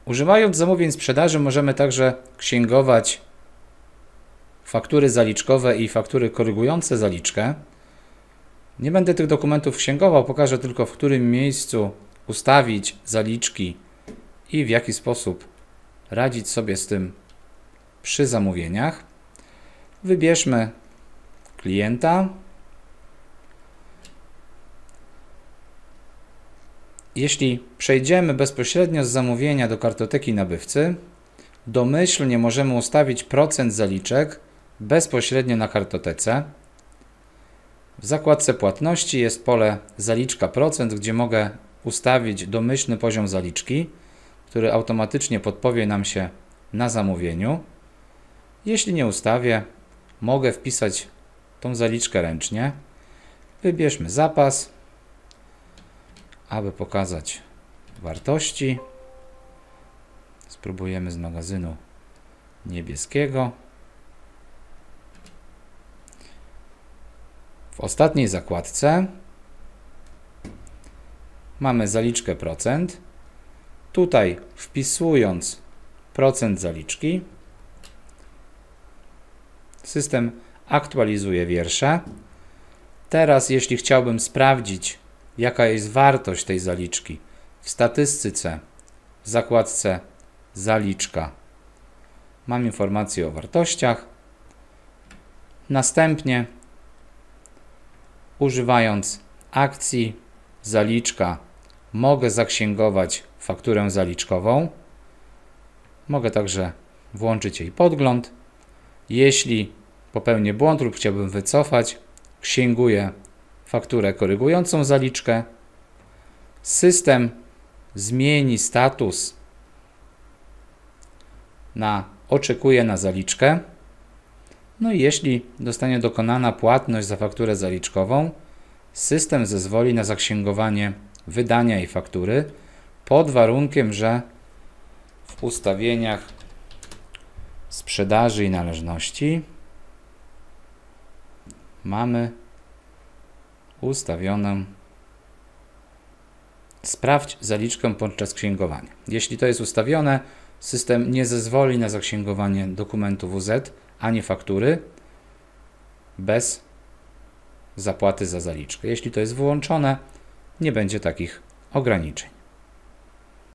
Używając zamówień sprzedaży możemy także księgować faktury zaliczkowe i faktury korygujące zaliczkę. Nie będę tych dokumentów księgował, pokażę tylko, w którym miejscu ustawić zaliczki i w jaki sposób radzić sobie z tym przy zamówieniach. Wybierzmy klienta. Jeśli przejdziemy bezpośrednio z zamówienia do kartoteki nabywcy, domyślnie możemy ustawić procent zaliczek bezpośrednio na kartotece. W zakładce płatności jest pole zaliczka procent, gdzie mogę ustawić domyślny poziom zaliczki, który automatycznie podpowie nam się na zamówieniu. Jeśli nie ustawię, mogę wpisać tą zaliczkę ręcznie. Wybierzmy zapas, aby pokazać wartości. Spróbujemy z magazynu niebieskiego. W ostatniej zakładce mamy zaliczkę procent. Tutaj wpisując procent zaliczki, system aktualizuje wiersze. Teraz jeśli chciałbym sprawdzić, jaka jest wartość tej zaliczki w statystyce, w zakładce zaliczka, mam informację o wartościach. Następnie używając akcji zaliczka mogę zaksięgować fakturę zaliczkową. Mogę także włączyć jej podgląd. Jeśli popełnię błąd lub chciałbym wycofać, księguję fakturę korygującą zaliczkę. System zmieni status na oczekuję na zaliczkę. No i jeśli zostanie dokonana płatność za fakturę zaliczkową, system zezwoli na zaksięgowanie wydania jej faktury pod warunkiem, że w ustawieniach sprzedaży i należności mamy ustawioną sprawdź zaliczkę podczas księgowania. Jeśli to jest ustawione, system nie zezwoli na zaksięgowanie dokumentu WZ ani faktury bez zapłaty za zaliczkę. Jeśli to jest wyłączone, nie będzie takich ograniczeń.